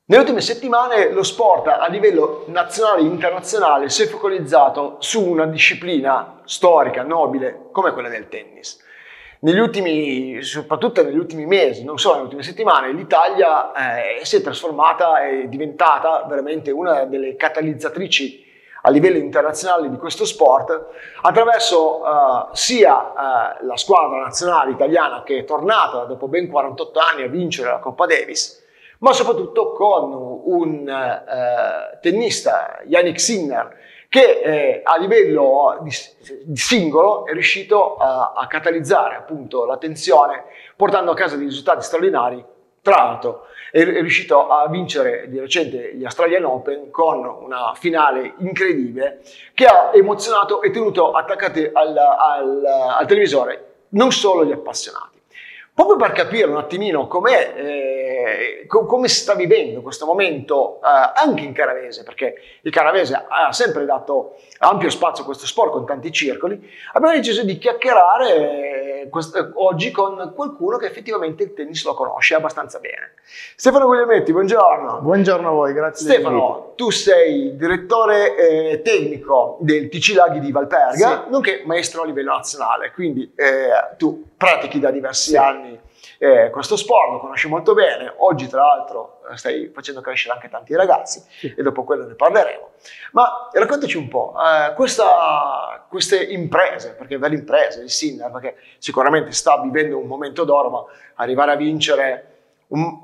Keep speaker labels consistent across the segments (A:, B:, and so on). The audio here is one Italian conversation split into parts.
A: Nelle ultime settimane lo sport a livello nazionale e internazionale si è focalizzato su una disciplina storica, nobile, come quella del tennis. Soprattutto negli ultimi mesi, non solo nelle ultime settimane, l'Italia si è trasformata e è diventata veramente una delle catalizzatrici a livello internazionale di questo sport, attraverso sia la squadra nazionale italiana che è tornata dopo ben 48 anni a vincere la Coppa Davis, ma soprattutto con un tennista, Jannik Sinner, che a livello di singolo è riuscito a catalizzare appunto l'attenzione, portando a casa dei risultati straordinari. Tra l'altro è riuscito a vincere di recente gli Australian Open con una finale incredibile che ha emozionato e tenuto attaccati al televisore non solo gli appassionati. Proprio per capire un attimino come si sta vivendo questo momento anche in Canavese, perché il Canavese ha sempre dato ampio spazio a questo sport con tanti circoli, abbiamo deciso di chiacchierare oggi con qualcuno che effettivamente il tennis lo conosce abbastanza bene. Stefano Guglielmetti, buongiorno.
B: Buongiorno a voi, grazie.
A: Stefano, tu sei direttore tecnico del TC Laghi di Valperga, sì, nonché maestro a livello nazionale, quindi tu pratichi da diversi anni questo sport, lo conosci molto bene. Oggi tra l'altro stai facendo crescere anche tanti ragazzi, sì, e dopo quello ne parleremo. Ma raccontaci un po' queste imprese, perché belle imprese, il Sinner, perché sicuramente sta vivendo un momento d'oro, ma arrivare a vincere un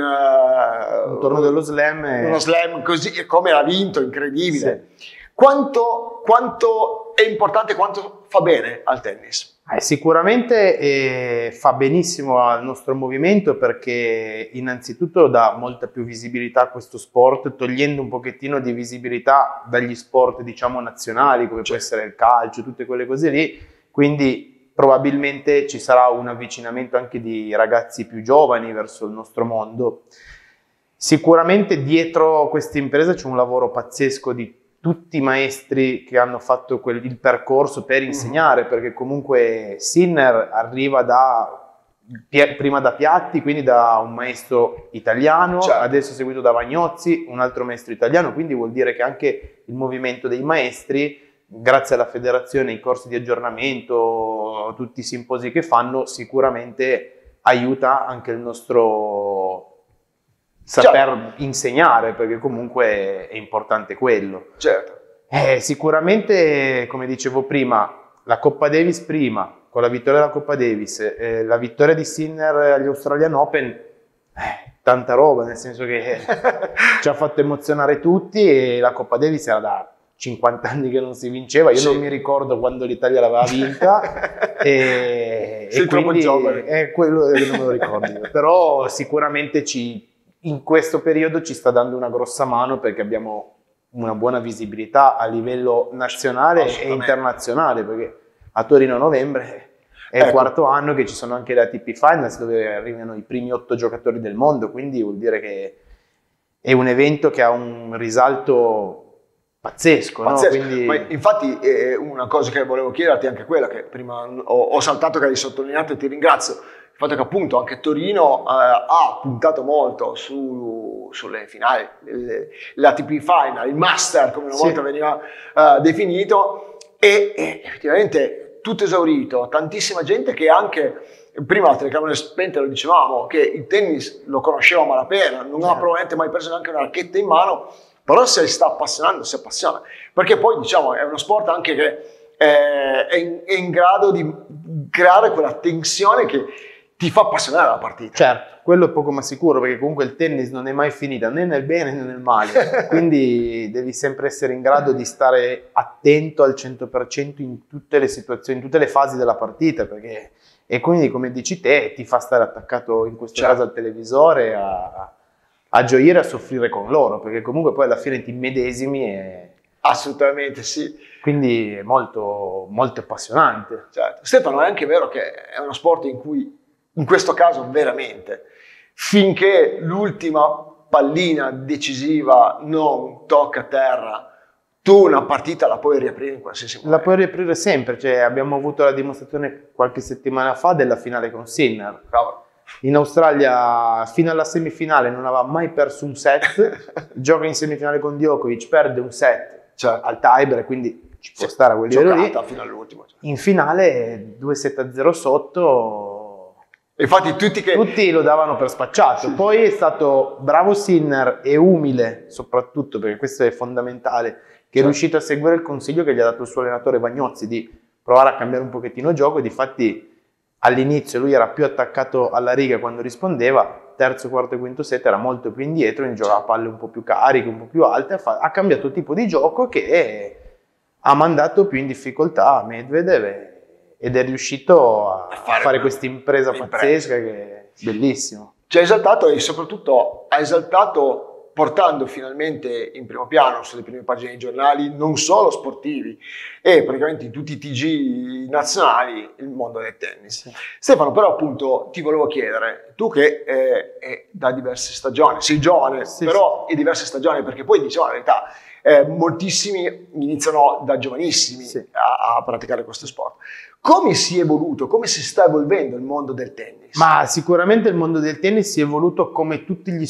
B: torneo dello slam,
A: uno slam così come l'ha vinto, incredibile. Sì. Quanto è importante, quanto fa bene al tennis?
B: Sicuramente fa benissimo al nostro movimento, perché innanzitutto dà molta più visibilità a questo sport, togliendo un pochettino di visibilità dagli sport diciamo nazionali, come può essere il calcio, tutte quelle cose lì, quindi probabilmente ci sarà un avvicinamento anche di ragazzi più giovani verso il nostro mondo. Sicuramente dietro questa impresa c'è un lavoro pazzesco di tutti i maestri che hanno fatto il percorso per insegnare, perché comunque Sinner arriva prima da Piatti, quindi da un maestro italiano, certo, adesso seguito da Vagnozzi, un altro maestro italiano, quindi vuol dire che anche il movimento dei maestri, grazie alla federazione, i corsi di aggiornamento, tutti i simposi che fanno, sicuramente aiuta anche il nostro saper insegnare, perché comunque è importante quello.
A: Certo.
B: Sicuramente, come dicevo prima, la Coppa Davis prima, con la vittoria della Coppa Davis, la vittoria di Sinner agli Australian Open, tanta roba, nel senso che ci ha fatto emozionare tutti, e la Coppa Davis era da 50 anni che non si vinceva, io non mi ricordo quando l'Italia l'aveva vinta, e quindi è quello che non me lo ricordo, però sicuramente in questo periodo ci sta dando una grossa mano, perché abbiamo una buona visibilità a livello nazionale e internazionale, perché a Torino a novembre è il quarto anno che ci sono anche le ATP Finals, dove arrivano i primi 8 giocatori del mondo, quindi vuol dire che è un evento che ha un risalto pazzesco. No? Quindi...
A: Ma infatti una cosa che volevo chiederti è anche quella che prima ho saltato, che hai sottolineato, e ti ringrazio. Il fatto che appunto anche Torino ha puntato molto sulle finali, l'ATP Final, il Master come una volta veniva definito, e effettivamente tutto esaurito, tantissima gente che anche, prima la telecamera spente lo dicevamo, che il tennis lo conosceva a malapena, non ha probabilmente mai preso neanche una racchetta in mano, però se sta appassionando, si appassiona, perché poi diciamo è uno sport anche che è in grado di creare quella tensione che ti fa appassionare la partita.
B: Certo, quello è poco ma sicuro, perché comunque il tennis non è mai finita né nel bene né nel male, quindi devi sempre essere in grado di stare attento al 100% in tutte le situazioni, in tutte le fasi della partita, perché, e quindi come dici te ti fa stare attaccato in questo caso al televisore, a gioire, a soffrire con loro, perché comunque poi alla fine ti immedesimi e...
A: Assolutamente sì.
B: Quindi è molto, molto appassionante.
A: Certo. Stefano, è anche vero che è uno sport in cui, in questo caso veramente, finché l'ultima pallina decisiva non tocca terra, tu una partita la puoi riaprire in qualsiasi momento.
B: La puoi riaprire sempre, cioè abbiamo avuto la dimostrazione qualche settimana fa della finale con Sinner. In Australia fino alla semifinale non aveva mai perso un set, gioca in semifinale con Djokovic, perde un set al tiebreak, quindi ci può stare a quel livello lì.
A: Fino all'ultimo.
B: In finale 2-7-0 sotto.
A: Infatti
B: tutti lo davano per spacciato. Poi è stato bravo Sinner e umile, soprattutto perché questo è fondamentale, che è riuscito a seguire il consiglio che gli ha dato il suo allenatore Vagnozzi di provare a cambiare un pochettino il gioco, e difatti all'inizio lui era più attaccato alla riga quando rispondeva, terzo, quarto e quinto set era molto più indietro, giocava palle un po' più cariche, un po' più alte, ha cambiato tipo di gioco che ha mandato più in difficoltà Medvedev, ed è riuscito a fare questa impresa pazzesca che è bellissimo.
A: Ci ha esaltato, e soprattutto ha esaltato portando finalmente in primo piano sulle prime pagine dei giornali, non solo sportivi, e praticamente in tutti i TG nazionali, il mondo del tennis. Sì. Stefano, però appunto ti volevo chiedere, tu che da diverse stagioni, sei giovane, però è diverse stagioni, perché poi diciamo la verità, moltissimi iniziano da giovanissimi a praticare questo sport. Come si è evoluto, come si sta evolvendo il mondo del tennis?
B: Ma sicuramente il mondo del tennis si è evoluto come tutti gli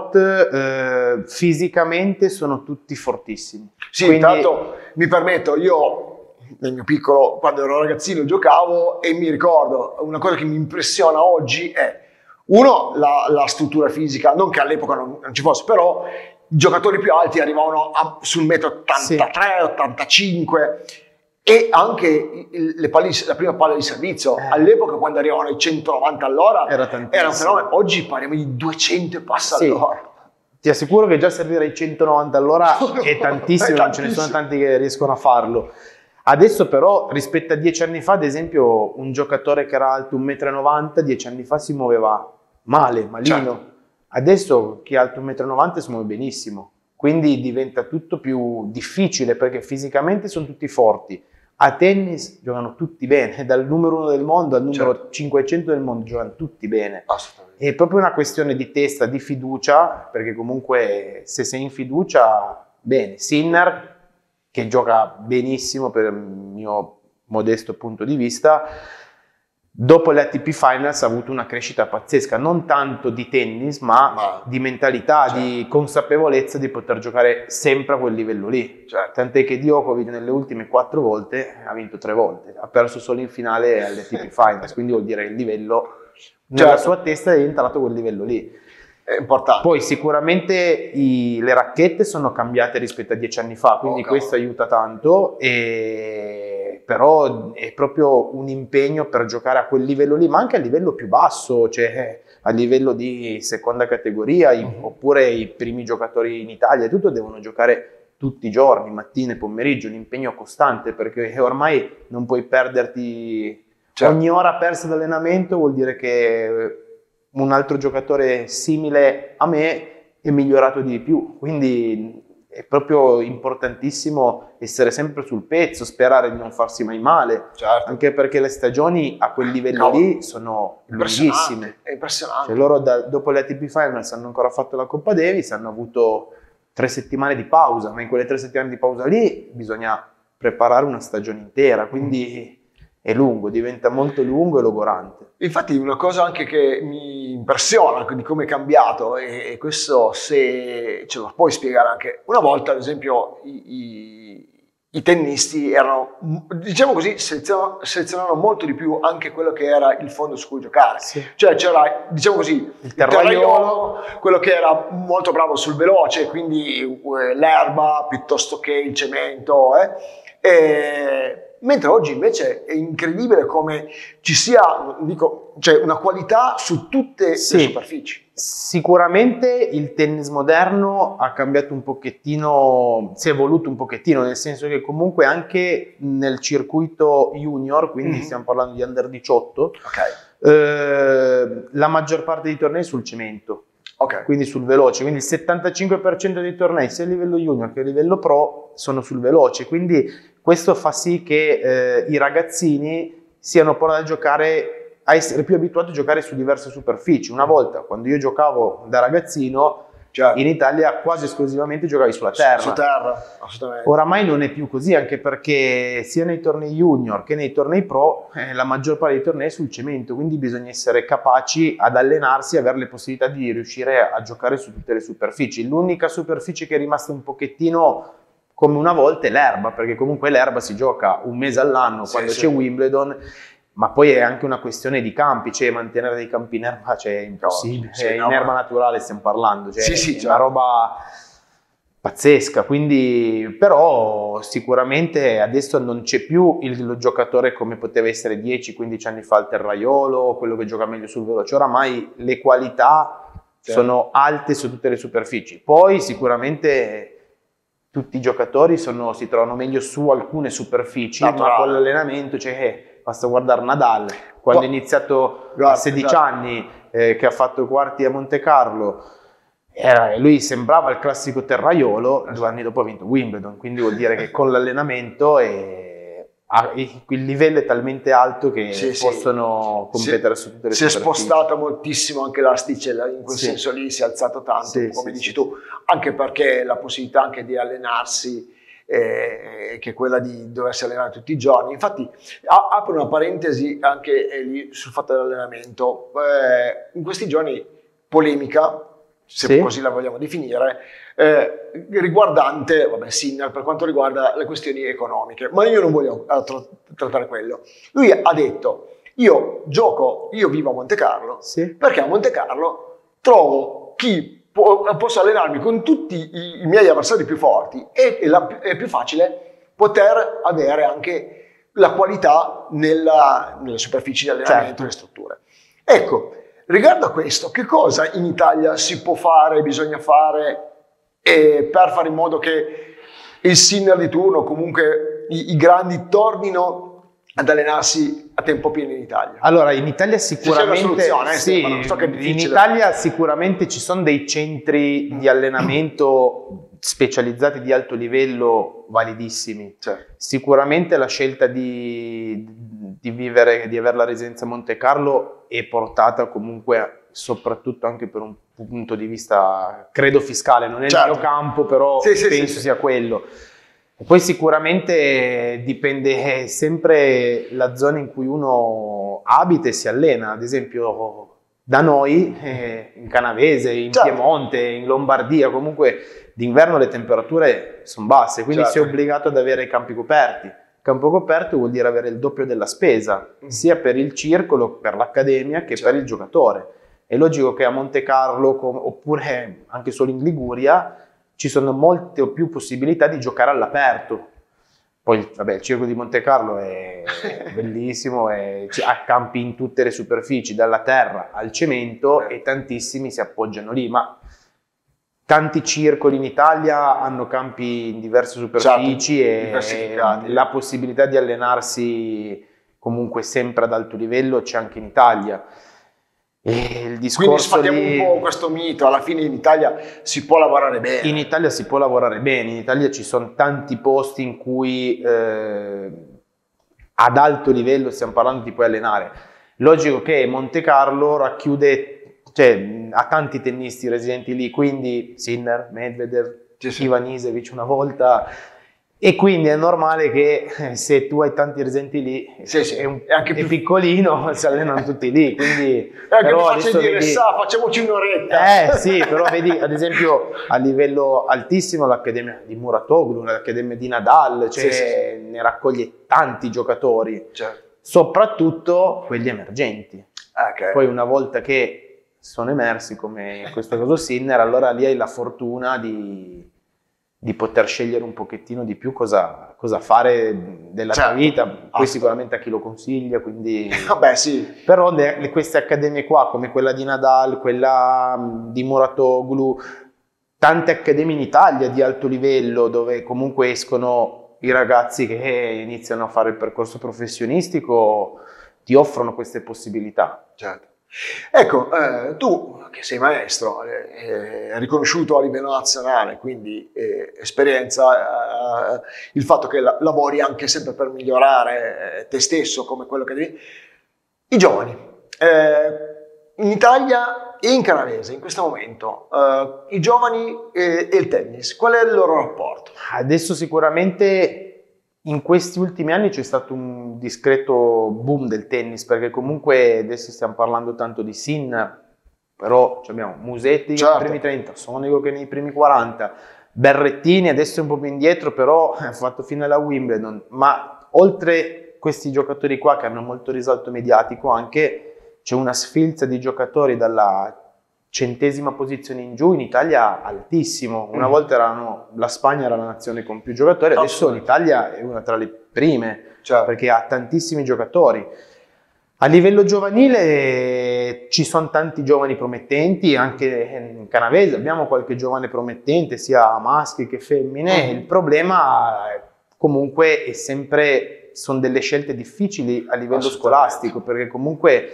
B: sport, fisicamente sono tutti fortissimi.
A: Sì, quindi intanto mi permetto, io nel mio piccolo, quando ero ragazzino giocavo, e mi ricordo una cosa che mi impressiona oggi è, uno, la struttura fisica, non che all'epoca non ci fosse, però i giocatori più alti arrivavano sul 1,83 m, 85 m, e anche la prima palla di servizio. All'epoca, quando arrivavano ai 190 all'ora, era un fenomeno. Oggi parliamo di 200 passa all'ora.
B: Ti assicuro che già servire ai 190 all'ora è tantissimo, non ce ne sono tanti che riescono a farlo. Adesso però, rispetto a 10 anni fa, ad esempio, un giocatore che era alto 1,90 m, 10 anni fa si muoveva malino. Certo. Adesso chi è alto 1,90 m si muove benissimo, quindi diventa tutto più difficile perché fisicamente sono tutti forti. A tennis giocano tutti bene, dal numero 1 del mondo al numero 500 del mondo giocano tutti bene. Assolutamente. È proprio una questione di testa, di fiducia, perché comunque se sei in fiducia, bene. Sinner, che gioca benissimo per il mio modesto punto di vista, dopo le ATP Finals ha avuto una crescita pazzesca, non tanto di tennis, ma di mentalità, di consapevolezza di poter giocare sempre a quel livello lì. Tant'è che Djokovic nelle ultime 4 volte ha vinto 3 volte, ha perso solo in finale alle ATP Finals, quindi vuol dire che il livello nella sua testa è entrato a quel livello lì.
A: È importante.
B: Poi sicuramente le racchette sono cambiate rispetto a 10 anni fa, quindi questo aiuta tanto, però è proprio un impegno per giocare a quel livello lì, ma anche a livello più basso, cioè a livello di seconda categoria, oppure i primi giocatori in Italia, tutto devono giocare tutti i giorni, mattina e pomeriggio, un impegno costante, perché ormai non puoi perderti, ogni ora persa d'allenamento vuol dire che un altro giocatore simile a me è migliorato di più, quindi è proprio importantissimo essere sempre sul pezzo, sperare di non farsi mai male, anche perché le stagioni a quel livello lì sono lunghissime.
A: È impressionante.
B: Cioè loro dopo le ATP Finals hanno ancora fatto la Coppa Davis, hanno avuto 3 settimane di pausa, ma in quelle 3 settimane di pausa lì bisogna preparare una stagione intera, quindi è lungo, diventa molto lungo e logorante.
A: Infatti una cosa anche che mi impressiona di come è cambiato, e questo se ce lo puoi spiegare anche, una volta ad esempio i tennisti erano, diciamo così, selezionavano molto di più anche quello che era il fondo su cui giocare. Cioè c'era, diciamo così, il terraiolo, quello che era molto bravo sul veloce, quindi l'erba piuttosto che il cemento, mentre oggi invece è incredibile come ci sia, cioè una qualità su tutte le superfici.
B: Sicuramente il tennis moderno ha cambiato un pochettino, si è evoluto un pochettino, nel senso che comunque anche nel circuito junior, quindi stiamo parlando di under 18, la maggior parte dei tornei è sul cemento. Quindi sul veloce, quindi il 75% dei tornei sia a livello junior che a livello pro sono sul veloce, quindi questo fa sì che i ragazzini siano portati a giocare, a essere più abituati a giocare su diverse superfici. Una volta, quando io giocavo da ragazzino,
A: Certo.
B: In Italia quasi esclusivamente giocavi sulla terra.
A: Su terra, assolutamente.
B: Oramai non è più così, anche perché sia nei tornei junior che nei tornei pro la maggior parte dei tornei è sul cemento, quindi bisogna essere capaci ad allenarsi e avere le possibilità di riuscire a giocare su tutte le superfici. L'unica superficie che è rimasta un pochettino come una volta è l'erba, perché comunque l'erba si gioca un mese all'anno quando c'è Wimbledon, ma poi è anche una questione di campi, cioè mantenere dei campi in erba, cioè è impossibile, in erba naturale stiamo parlando, cioè è una roba pazzesca, quindi però sicuramente adesso non c'è più il giocatore come poteva essere 10-15 anni fa il terraiolo, quello che gioca meglio sul veloce, oramai le qualità sono alte su tutte le superfici, poi sicuramente tutti i giocatori si trovano meglio su alcune superfici, ma con l'allenamento, cioè, basta guardare Nadal, quando è iniziato a 16 anni, che ha fatto i quarti a Monte Carlo, lui sembrava il classico terraiolo, 2 anni dopo ha vinto Wimbledon, quindi vuol dire che con l'allenamento il livello è talmente alto che possono competere su tutte le superfici.
A: Si è spostata moltissimo anche l'asticella, in quel senso lì si è alzato tanto, come dici tu, anche perché la possibilità anche di allenarsi, che è quella di doversi allenare tutti i giorni. Infatti apro una parentesi anche lì sul fatto dell'allenamento, in questi giorni polemica, se così la vogliamo definire, riguardante Sinner per quanto riguarda le questioni economiche, ma io non voglio trattare quello. Lui ha detto: io vivo a Monte Carlo perché a Monte Carlo trovo posso allenarmi con tutti i miei avversari più forti e è più facile poter avere anche la qualità nelle superfici di allenamento e le strutture. Ecco, riguardo a questo, che cosa in Italia si può fare, bisogna fare per fare in modo che il Sinner di turno, comunque i grandi, tornino ad allenarsi a tempo pieno in Italia?
B: Allora, in Italia sicuramente in Italia sicuramente ci sono dei centri di allenamento specializzati di alto livello validissimi. Sicuramente la scelta di avere la residenza a Monte Carlo è portata comunque soprattutto anche per un punto di vista, credo, fiscale, non è il mio campo, però penso sia quello. E poi sicuramente dipende sempre la zona in cui uno abita e si allena. Ad esempio da noi, in Canavese, in Piemonte, in Lombardia, comunque d'inverno le temperature sono basse, quindi si è obbligato ad avere i campi coperti. Campo coperto vuol dire avere il doppio della spesa, sia per il circolo, per l'accademia, che per il giocatore. È logico che a Monte Carlo, oppure anche solo in Liguria, ci sono molte o più possibilità di giocare all'aperto. Poi il circo di Monte Carlo è bellissimo, ha campi in tutte le superfici, dalla terra al cemento, e tantissimi si appoggiano lì, ma tanti circoli in Italia hanno campi in diverse superfici e la possibilità di allenarsi comunque sempre ad alto livello c'è anche in Italia. E il discorso
A: quindi sfatiamo un po' questo mito, alla fine in Italia si può lavorare bene.
B: In Italia si può lavorare bene, in Italia ci sono tanti posti in cui ad alto livello stiamo parlando ti puoi allenare. Logico che Monte Carlo racchiude, cioè ha tanti tennisti residenti lì, quindi Sinner, Medvedev, Ivan Isevic una volta, e quindi è normale che se tu hai tanti residenti lì è piccolino, si allenano tutti lì, quindi
A: però adesso facciamoci un'oretta.
B: Però vedi ad esempio a livello altissimo l'accademia di Muratoglu, l'accademia di Nadal, ne raccoglie tanti giocatori, soprattutto quelli emergenti. Poi una volta che sono emersi, come in questo caso Sinner, allora lì hai la fortuna di poter scegliere un pochettino di più cosa fare della tua vita, poi sicuramente a chi lo consiglia, quindi però queste accademie qua, come quella di Nadal, quella di Muratoglu, tante accademie in Italia di alto livello dove comunque escono i ragazzi che iniziano a fare il percorso professionistico, ti offrono queste possibilità.
A: Ecco, tu che sei maestro, riconosciuto a livello nazionale, quindi esperienza, il fatto che lavori anche sempre per migliorare te stesso, come quello che devi. I giovani, in Italia e in canavese in questo momento, i giovani e il tennis, qual è il loro rapporto?
B: Adesso sicuramente in questi ultimi anni c'è stato un discreto boom del tennis, perché comunque adesso stiamo parlando tanto di Sinner, però abbiamo Musetti
A: Certo.
B: nei primi 30, Sonego che nei primi 40, Berrettini adesso è un po' più indietro, però ha fatto fino alla Wimbledon. Ma oltre questi giocatori qua che hanno molto risalto mediatico, anche c'è una sfilza di giocatori dalla 100ª posizione in giù in Italia altissimo. Una volta la Spagna era la nazione con più giocatori, adesso l'Italia è una tra le prime,
A: Certo.
B: perché ha tantissimi giocatori. A livello giovanile ci sono tanti giovani promettenti, anche in canavese abbiamo qualche giovane promettente, sia maschi che femmine. Il problema comunque è sempre, sono delle scelte difficili a livello scolastico, perché comunque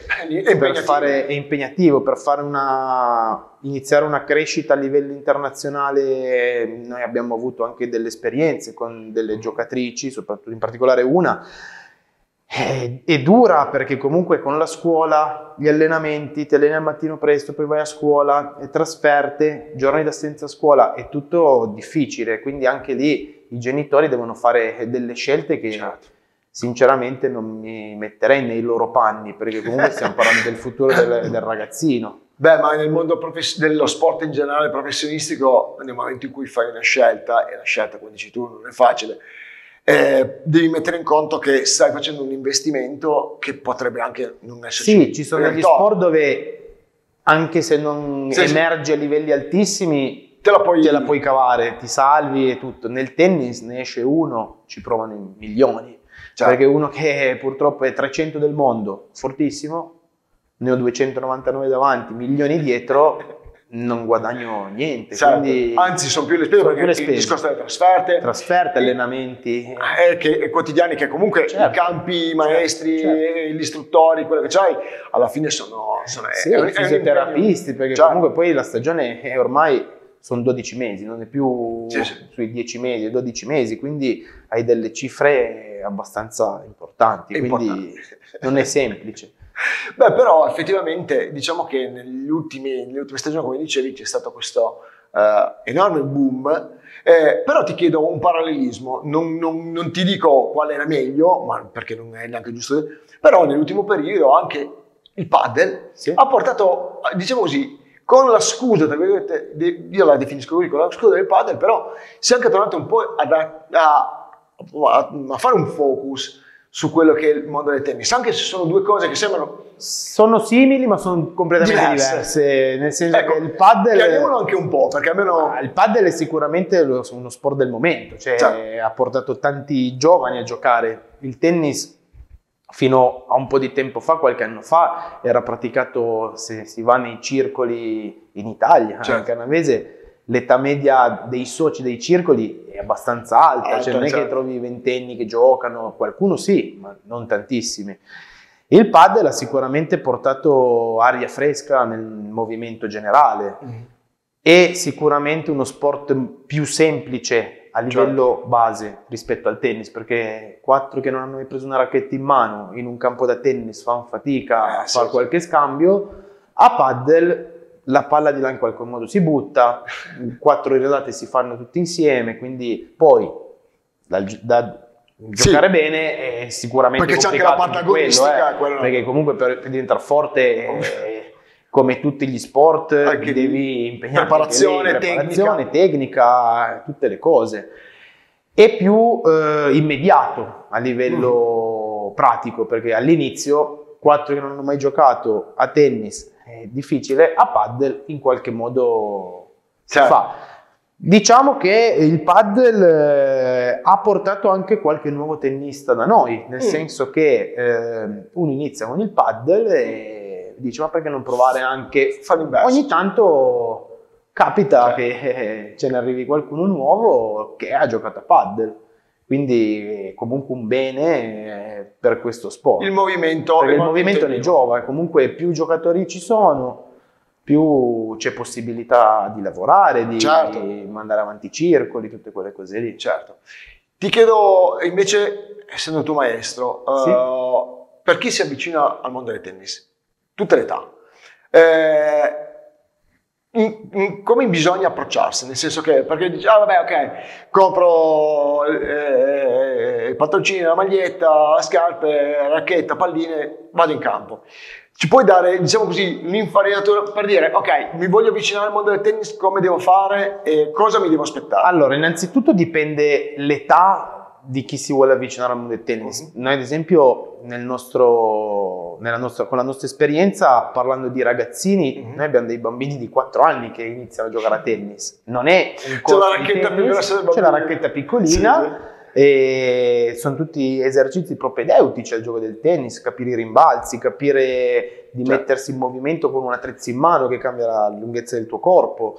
B: è impegnativo per iniziare una crescita a livello internazionale. Noi abbiamo avuto anche delle esperienze con delle giocatrici, soprattutto in particolare una. È dura, perché comunque con la scuola, gli allenamenti, ti alleni al mattino presto, poi vai a scuola, e trasferte, giorni d'assenza a scuola, è tutto difficile, quindi anche lì i genitori devono fare delle scelte che sinceramente non mi metterei nei loro panni, perché comunque stiamo parlando del futuro del ragazzino.
A: Beh, ma nel mondo dello sport in generale professionistico, nel momento in cui fai una scelta, e la scelta, come dici tu, non è facile, devi mettere in conto che stai facendo un investimento che potrebbe anche non esserci.
B: Sì, ci sono degli sport dove, anche se non emergi a livelli altissimi, te la puoi cavare, ti salvi e tutto. Nel tennis ne esce uno, ci provano in milioni. Perché uno che purtroppo è 300 del mondo, fortissimo, ne ho 299 davanti, milioni dietro, non guadagno niente. Quindi
A: anzi, sono più le spese, perché il discorso delle trasferte, allenamenti quotidiani, che comunque i campi, i maestri, gli istruttori, quello che c'hai, alla fine sono
B: i fisioterapisti, perché comunque poi la stagione è ormai sono 12 mesi, non è più sui 10 mesi, 12 mesi, quindi hai delle cifre abbastanza importanti, quindi non è semplice.
A: Beh, però effettivamente diciamo che nelle ultime stagioni, come dicevi, c'è stato questo enorme boom, però ti chiedo un parallelismo, non ti dico qual era meglio, ma perché non è neanche giusto, però nell'ultimo periodo anche il padel ha portato, diciamo così, con la scusa, tra virgolette, io la definisco così, con la scusa del padel, però si è anche tornato un po' a fare un focus su quello che è il mondo del tennis, anche se sono due cose che
B: sono simili, ma sono completamente diverse, nel senso che il padel,
A: chiariamolo anche un po', perché almeno
B: il padel è sicuramente uno sport del momento, ha portato tanti giovani a giocare. Il tennis fino a un po' di tempo fa, qualche anno fa, era praticato, se si va nei circoli in Italia, in canavese, l'età media dei soci dei circoli è abbastanza alta, non è che trovi ventenni che giocano, qualcuno sì, ma non tantissimi. Il padel ha sicuramente portato aria fresca nel movimento generale, è sicuramente uno sport più semplice a livello base rispetto al tennis, perché 4 che non hanno mai preso una racchetta in mano in un campo da tennis fanno fatica a fare qualche scambio. A padel la palla di là in qualche modo si butta, 4 rirdate si fanno tutti insieme, quindi poi da giocare bene è sicuramente
A: perché c'è anche la parte agonistica,
B: perché comunque per diventare forte come tutti gli sport devi impegnare preparazione, tecnica, tutte le cose. È più immediato a livello pratico, perché all'inizio 4 che non hanno mai giocato a tennis è difficile, a padel in qualche modo si fa. Diciamo che il padel ha portato anche qualche nuovo tennista da noi, nel senso che uno inizia con il padel e dice: ma perché non provare anche ogni tanto capita che ce ne arrivi qualcuno nuovo che ha giocato a padel, quindi comunque un bene per questo sport.
A: Il movimento
B: ne giova, comunque più giocatori ci sono, più c'è possibilità di lavorare, di mandare avanti i circoli, tutte quelle cose lì.
A: Ti chiedo invece, essendo tu maestro, per chi si avvicina al mondo del tennis, tutte le età, come bisogna approcciarsi? Nel senso che, perché dici, vabbè, ok, compro i pantaloncini, la maglietta, scarpe, racchetta, palline, vado in campo. Ci puoi dare, diciamo così, l'infarinatura per dire, ok, mi voglio avvicinare al mondo del tennis, come devo fare e cosa mi devo aspettare?
B: Allora, innanzitutto dipende l'età di chi si vuole avvicinare al mondo del tennis. Noi, ad esempio, con la nostra esperienza, parlando di ragazzini, noi abbiamo dei bambini di 4 anni che iniziano a giocare a tennis. Non è un corso di tennis, c'è la racchetta piccolina.
A: Sì.
B: E sono tutti esercizi propedeutici al gioco del tennis, capire i rimbalzi, capire di mettersi in movimento con un attrezzo in mano che cambia la lunghezza del tuo corpo,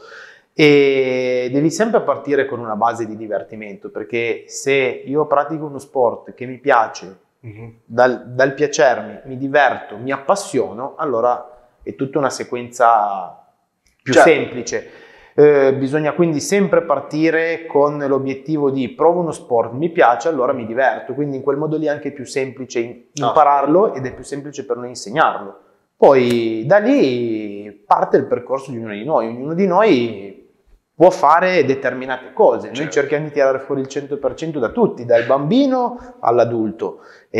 B: e devi sempre partire con una base di divertimento, perché se io pratico uno sport che mi piace, dal piacermi, mi diverto, mi appassiono, allora è tutta una sequenza più semplice. Bisogna quindi sempre partire con l'obiettivo di provo uno sport, mi piace, allora mi diverto, quindi in quel modo lì è anche più semplice impararlo ed è più semplice per noi insegnarlo. Poi da lì parte il percorso di ognuno di noi può fare determinate cose, noi cerchiamo di tirare fuori il 100% da tutti, dal bambino all'adulto,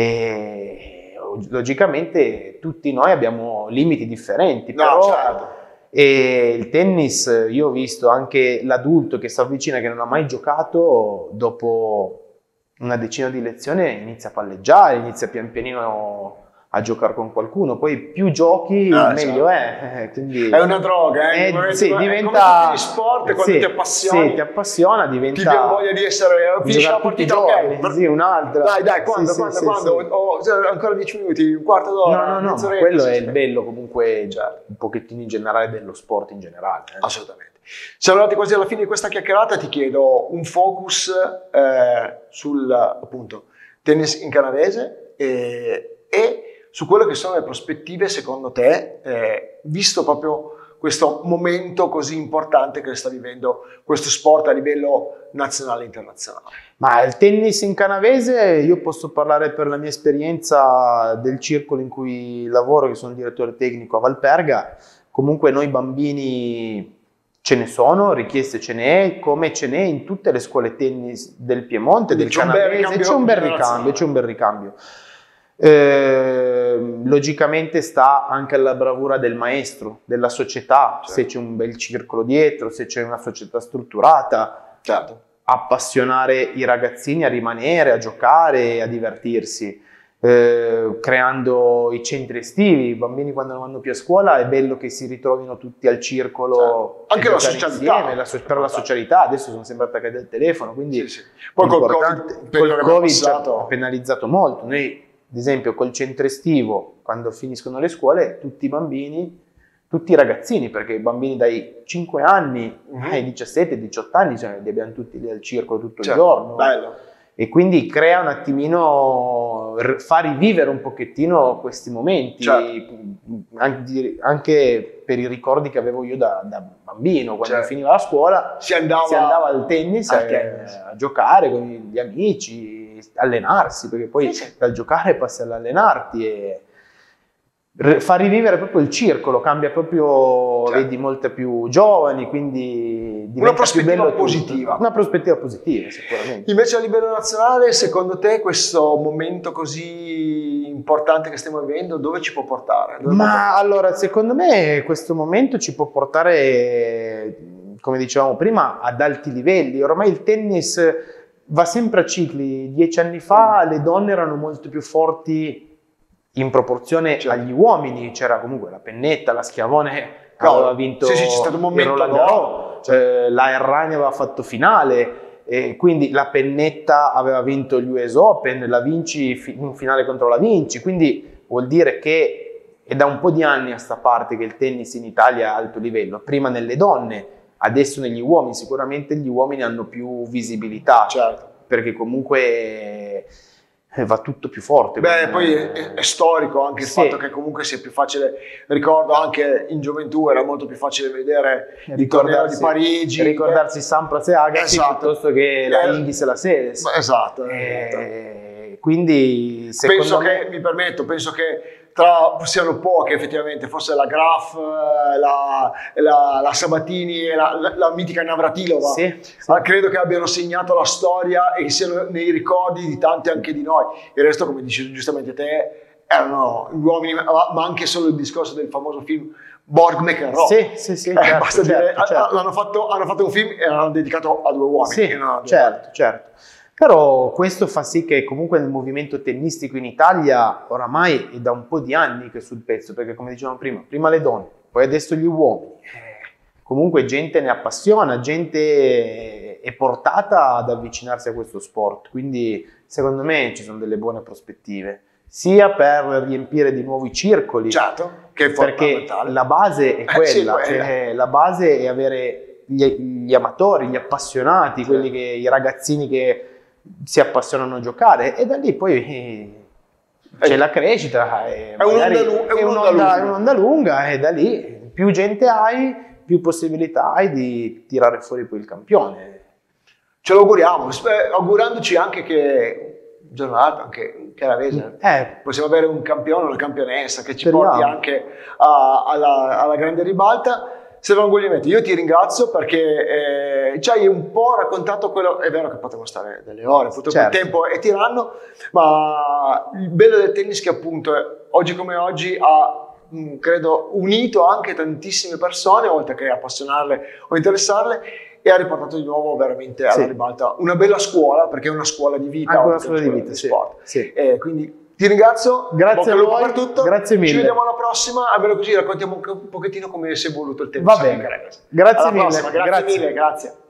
B: e logicamente tutti noi abbiamo limiti differenti, però e il tennis, io ho visto anche l'adulto che si avvicina, che non ha mai giocato, dopo una decina di lezioni inizia a palleggiare, inizia pian pianino a giocare con qualcuno, poi più giochi meglio è. Quindi
A: è una droga,
B: sì, diventa
A: come tutti gli sport, quando ti appassioni,
B: sì, ti appassiona, diventa,
A: ti viene voglia di essere, finisce la partita,
B: sì, un'altra,
A: quando ancora 10 minuti, un quarto d'ora,
B: no, ma quello è il bello comunque, un pochettino in generale dello sport in generale.
A: Assolutamente. Siamo arrivati quasi alla fine di questa chiacchierata, ti chiedo un focus sul appunto tennis in canadese e su quello che sono le prospettive secondo te, visto proprio questo momento così importante che sta vivendo questo sport a livello nazionale e internazionale.
B: Ma il tennis in canavese, io posso parlare per la mia esperienza del circolo in cui lavoro, che sono il direttore tecnico a Valperga. Comunque noi bambini ce ne sono, richieste ce n'è, come ce n'è in tutte le scuole tennis del Piemonte, del canavese, c'è un bel ricambio. Logicamente sta anche alla bravura del maestro, della società, se c'è un bel circolo dietro, se c'è una società strutturata, appassionare i ragazzini a rimanere, a giocare, a divertirsi, creando i centri estivi. I bambini quando non vanno più a scuola è bello che si ritrovino tutti al circolo,
A: anche la socialità
B: insieme, per la socialità. Adesso sono sempre attaccati al telefono, quindi
A: poi col Covid
B: ha penalizzato molto. Noi ad esempio col centro estivo, quando finiscono le scuole, tutti i bambini, tutti i ragazzini, perché i bambini dai 5 anni ai 17-18 anni, li abbiamo tutti lì al circolo tutto il giorno.
A: Bello.
B: E quindi crea un attimino, fa rivivere un pochettino questi momenti, anche per i ricordi che avevo io da bambino, quando finiva la scuola si andava al tennis, a giocare con gli amici, allenarsi, perché poi dal giocare passi all'allenarti, e fa rivivere proprio il circolo, cambia proprio, vedi molte più giovani, quindi diventa
A: una prospettiva
B: più bello
A: positiva.
B: Una prospettiva positiva, sicuramente.
A: Invece a livello nazionale, secondo te questo momento così importante che stiamo vivendo, dove ci può portare?
B: Allora, secondo me questo momento ci può portare, come dicevamo prima, ad alti livelli. Ormai il tennis va sempre a cicli. 10 anni fa le donne erano molto più forti in proporzione agli uomini, c'era comunque la Pennetta, la Schiavone aveva vinto
A: c'è stato un momento
B: Roland Garros, la Errani aveva fatto finale, e quindi la Pennetta aveva vinto gli US Open, la Vinci in finale contro la Vinci, quindi vuol dire che è da un po' di anni a sta parte che il tennis in Italia è a alto livello, prima nelle donne, adesso negli uomini. Sicuramente gli uomini hanno più visibilità, perché comunque va tutto più forte.
A: Poi è storico anche il fatto che comunque sia più facile. Ricordo anche in gioventù era molto più facile vedere il torneo di Parigi,
B: ricordarsi Sampras e Agassi piuttosto che la Hingis e la Seles.
A: Esatto.
B: Quindi
A: penso che siano poche effettivamente, forse la Graf, la Sabatini e la mitica Navratilova,
B: sì.
A: Credo che abbiano segnato la storia e che siano nei ricordi di tanti anche di noi. Il resto, come dici giustamente te, erano uomini, ma anche solo il discorso del famoso film Borg McEnroe.
B: Sì, certo,
A: basta dire,
B: certo.
A: hanno fatto un film e l'hanno dedicato a 2 uomini.
B: Sì, certo. Però questo fa sì che comunque nel movimento tennistico in Italia oramai è da un po' di anni che è sul pezzo, perché come dicevamo prima le donne, poi adesso gli uomini. Comunque gente ne appassiona, gente è portata ad avvicinarsi a questo sport, quindi secondo me ci sono delle buone prospettive, sia per riempire di nuovi circoli,
A: certo, che è
B: perché la base è quella, cioè, la base è avere gli amatori, gli appassionati, quelli i ragazzini che si appassionano a giocare, e da lì poi c'è la crescita, è un'onda lunga, e da lì più gente hai, più possibilità hai di tirare fuori poi il campione.
A: Ce lo auguriamo, augurandoci anche che giornata, anche Chiaravese, possiamo avere un campione o una campionessa che ci porti anche alla grande ribalta. Stefano Guglielmetti, io ti ringrazio perché ci hai un po' raccontato quello, è vero che potevo stare delle ore, purtroppo il tempo è tiranno, ma il bello del tennis che appunto oggi come oggi ha, credo, unito anche tantissime persone, oltre che appassionarle o interessarle, e ha riportato di nuovo veramente alla ribalta una bella scuola, perché è una scuola di vita,
B: anche una scuola di vita,
A: sport. Quindi ti ringrazio,
B: grazie a voi,
A: per tutto.
B: Grazie mille.
A: Ci vediamo alla prossima, almeno così raccontiamo un pochettino come si è evoluto il tempo.
B: Va bene, grazie mille.
A: Grazie mille, grazie.